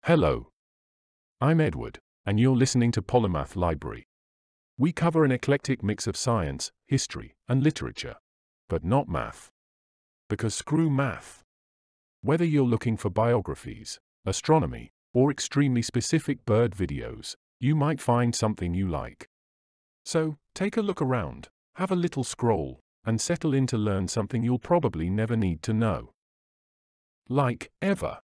Hello, I'm Edward, and you're listening to Polymath Library. We cover an eclectic mix of science, history, and literature. But not math. Because screw math. Whether you're looking for biographies, astronomy, or extremely specific bird videos, you might find something you like. So, take a look around, have a little scroll, and settle in to learn something you'll probably never need to know. Like, ever.